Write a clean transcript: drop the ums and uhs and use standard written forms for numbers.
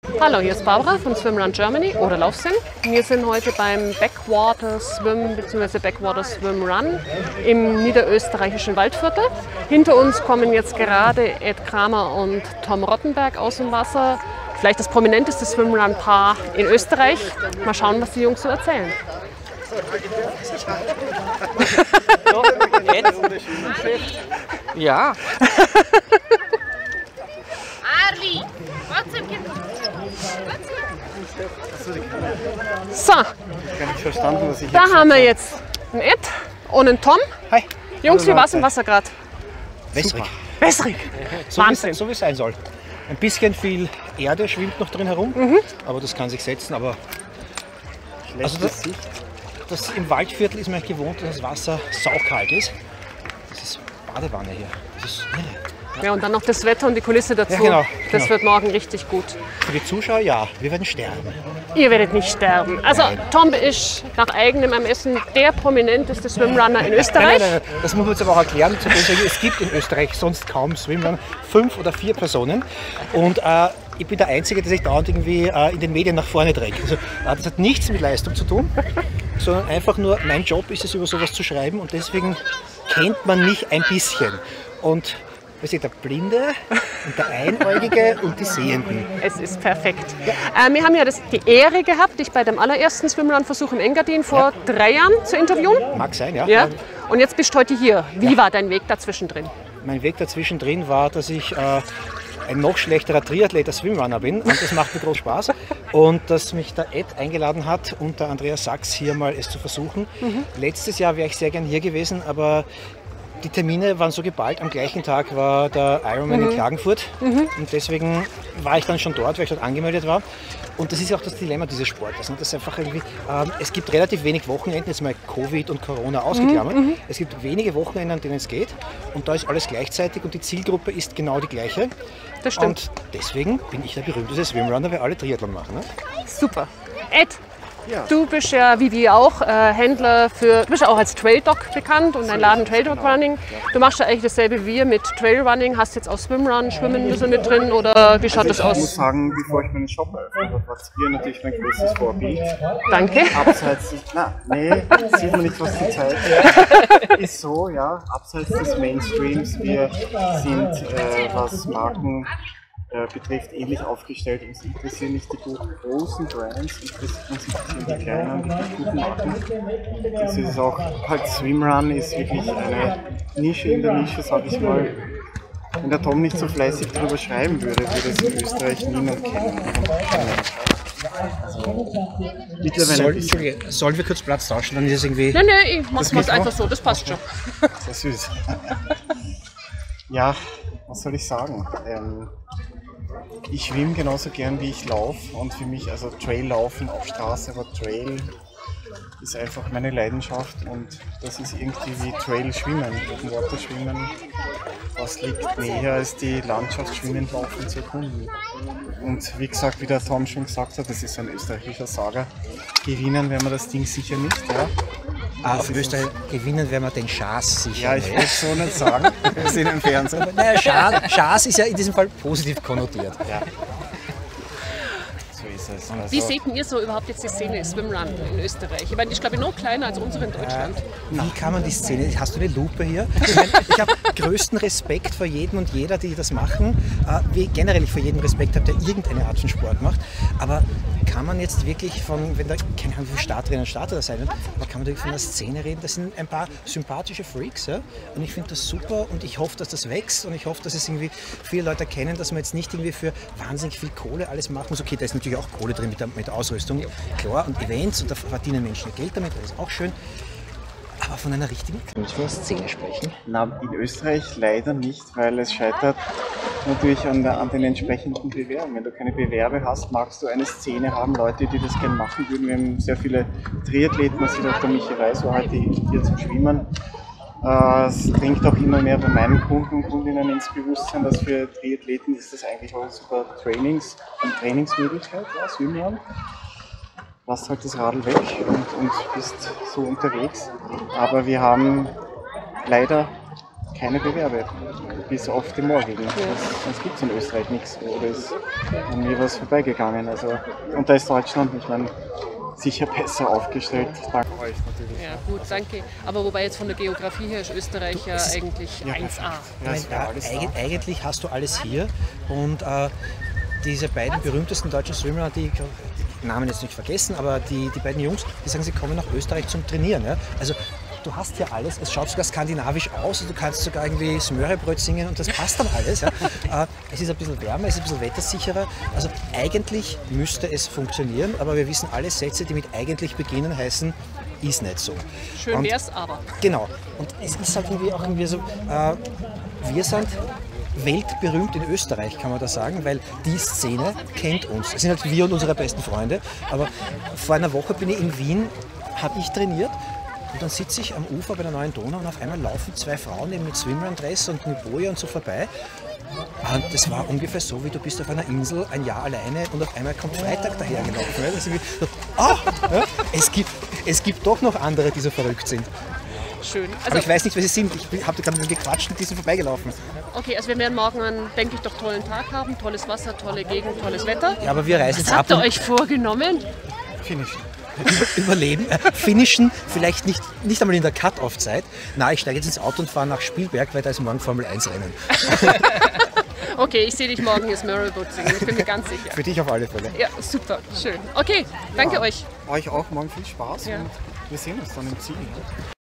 Hallo, hier ist Barbara von Swimrun Germany oder Laufsinn. Wir sind heute beim Backwater Swim bzw. Backwater Swim Run im niederösterreichischen Waldviertel. Hinter uns kommen jetzt gerade Ed Kramer und Tom Rottenberg aus dem Wasser. Vielleicht das prominenteste Swimrun-Paar in Österreich. Mal schauen, was die Jungs so erzählen. Ja. Arli, So, Verstanden, was ich da haben wir jetzt einen Ed und einen Tom. Hi. Jungs, wie war es im Wasser gerade? Wässrig. Wässrig. Wahnsinn. So wie es sein soll. Ein bisschen viel Erde schwimmt noch drin herum, aber das kann sich setzen. Aber also das im Waldviertel ist man gewohnt, dass das Wasser saukalt ist. Das ist Badewanne hier. Das ist irre. Ja, und dann noch das Wetter und die Kulisse dazu. Ja, genau, Das genau. wird morgen richtig gut. Für die Zuschauer, ja, wir werden sterben. Ihr werdet nicht sterben. Also Tom ist nach eigenem Ermessen der prominenteste Swimrunner in Österreich. Nein, das muss man jetzt aber auch erklären. Es gibt in Österreich sonst kaum Swimrun, 5 oder 4 Personen. Und ich bin der Einzige, der sich dauernd irgendwie in den Medien nach vorne drängt. Also, das hat nichts mit Leistung zu tun, sondern einfach nur, mein Job ist es, über sowas zu schreiben. Und deswegen kennt man mich ein bisschen. Und der Blinde und der Einäugige und die Sehenden. Es ist perfekt. Wir haben ja die Ehre gehabt, dich bei dem allerersten Swimrun-Versuch im Engadin vor 3 Jahren zu interviewen. Mag sein, ja. Ja. Und jetzt bist du heute hier. Wie war dein Weg dazwischen drin? Mein Weg dazwischen drin war, dass ich ein noch schlechterer Triathlet als Swimrunner bin. Und das macht mir groß Spaß. Und dass mich der Ed eingeladen hat, unter Andreas Sachs hier mal es zu versuchen. Letztes Jahr wäre ich sehr gern hier gewesen, aber die Termine waren so geballt, am gleichen Tag war der Ironman in Klagenfurt und deswegen war ich dann schon dort, weil ich dort angemeldet war. Und das ist auch das Dilemma dieses Sportes. Das ist einfach irgendwie, es gibt relativ wenig Wochenenden, jetzt mal Covid und Corona ausgeklammert. Es gibt wenige Wochenenden, an denen es geht und da ist alles gleichzeitig und die Zielgruppe ist genau die gleiche. Das stimmt. Und deswegen bin ich der berühmteste Swimrunner, weil alle Triathlon machen. Ne? Super. Ed, Ja. du bist ja, wie wir auch, Händler für, du bist ja auch als Trail Dog bekannt und dein Laden Trail Dog Running. Du machst ja eigentlich dasselbe wie wir mit Trail Running, hast jetzt auch Swimrun, Schwimmen ein bisschen mit drin oder wie schaut das Ich muss aus? sagen, bevor ich meinen Shop eröffnet habe, wart ihr natürlich mein größtes Vorbild. Danke. Abseits, sieht man nicht, was die Zeit ist so, ja, abseits des Mainstreams. Wir sind, was Marken betrifft, ähnlich aufgestellt. Uns interessieren nicht die großen Brands, interessiert uns die kleinen, die guten Marken. Das ist auch, halt Swimrun ist wirklich eine Nische in der Nische, sag ich mal. Wenn der Tom nicht so fleißig darüber schreiben würde, würde es in Österreich niemand kennen. Also, mittlerweile Sollen wir kurz Platz tauschen? Dann ist es irgendwie. Nein, ich mach's mal einfach so, das passt schon. sehr süß. Ja, was soll ich sagen? Ich schwimme genauso gern wie ich laufe und für mich, also Traillaufen auf Straße, aber Trail ist einfach meine Leidenschaft und das ist irgendwie wie Trail-Schwimmen, Open Water Schwimmen. Was liegt näher als die Landschaft schwimmen, laufen zu erkunden? Und wie gesagt, wie der Tom schon gesagt hat, das ist ein österreichischer Saga. Gewinnen werden wir das Ding sicher nicht, ja. Auf Österreich gewinnen werden wir den Schaas sicher. Ja, ich will es so nicht sagen. Wir sind im Fernsehen. Naja, Schaas ist ja in diesem Fall positiv konnotiert. Ja. So ist es. Also, Wie seht ihr so überhaupt jetzt die Szene Swimrun in Österreich? Ich meine, die ist glaube ich noch kleiner als unsere in Deutschland. Wie kann man die Szene, hast du eine Lupe hier? Ich habe größten Respekt vor jedem und jeder, die das machen. Wie generell ich vor jedem Respekt habe, der irgendeine Art von Sport macht. Aber kann man jetzt wirklich von, wenn da, keine Ahnung, wie viele Starterinnen und Starter da sein werden, aber kann man wirklich von der Szene reden? Das sind ein paar sympathische Freaks, ja? Und ich finde das super und ich hoffe, dass das wächst und ich hoffe, dass es irgendwie viele Leute erkennen, dass man jetzt nicht irgendwie für wahnsinnig viel Kohle alles machen muss. Okay, da ist natürlich auch Kohle drin mit der Ausrüstung, klar, und Events und da verdienen Menschen Geld damit, das ist auch schön. Aber von einer richtigen, kann man von der Szene sprechen? Na, in Österreich leider nicht, weil es scheitert natürlich an den entsprechenden Bewerben. Wenn du keine Bewerbe hast, magst du eine Szene haben, Leute, die das gerne machen würden. Wir haben sehr viele Triathleten, man sieht auch der Michi Reis war heute hier zum Schwimmen. Es dringt auch immer mehr bei meinen Kunden und Kundinnen ins Bewusstsein, dass für Triathleten ist das eigentlich auch eine super Trainingsmöglichkeit, ja, Swimrun. Lass halt das Radl weg und bist so unterwegs. Aber wir haben leider keine Bewerbe, bis auf die morgigen. Sonst gibt es in Österreich nichts, oder ist an mir was vorbeigegangen. Also, und da ist Deutschland, ich meine, sicher besser aufgestellt. Dank euch natürlich. Ja, gut, danke. Aber wobei jetzt von der Geografie her ist Österreich ja eigentlich 1A. Ja, es wäre alles da. Eigentlich hast du alles hier und diese beiden berühmtesten deutschen Swimmer, die Namen jetzt nicht vergessen, aber die beiden Jungs, die sagen, sie kommen nach Österreich zum Trainieren. Ja? Also du hast hier alles, es schaut sogar skandinavisch aus und du kannst sogar irgendwie Smörebröt singen und das passt dann alles. Ja? Es ist ein bisschen wärmer, es ist ein bisschen wettersicherer. Also eigentlich müsste es funktionieren, aber wir wissen, alle Sätze, die mit eigentlich beginnen, heißen, ist nicht so. Schön wär's aber. Genau. Und es ist halt irgendwie auch irgendwie so, wir sind weltberühmt in Österreich, kann man da sagen, weil die Szene kennt uns. Es sind halt wir und unsere besten Freunde. Aber vor einer Woche bin ich in Wien, habe ich trainiert und dann sitze ich am Ufer bei der Neuen Donau und auf einmal laufen zwei Frauen eben mit Swimrun-Dress und mit Boje und so vorbei. Und das war ungefähr so, wie du bist auf einer Insel ein Jahr alleine und auf einmal kommt Freitag dahergelaufen. Ja, es gibt doch noch andere, die so verrückt sind. Schön. Also, aber ich weiß nicht, wer sie sind. Ich habe gerade mit gequatscht und die sind vorbeigelaufen. Okay, also wir werden morgen einen, denke ich, doch tollen Tag haben. Tolles Wasser, tolle Gegend, tolles Wetter. Ja, aber wir reisen jetzt ab. Was habt ihr euch vorgenommen? Finishen. Überleben. Finishen, vielleicht nicht einmal in der Cut-Off-Zeit. Na, ich steige jetzt ins Auto und fahre nach Spielberg, weil da ist morgen Formel 1 Rennen. Okay, ich sehe dich morgen hier Smörebröt singen, ich bin mir ganz sicher. Für dich auf alle Fälle. Ja, super, schön. Okay, danke euch. Euch auch morgen viel Spaß Ja. und wir sehen uns dann im Ziel.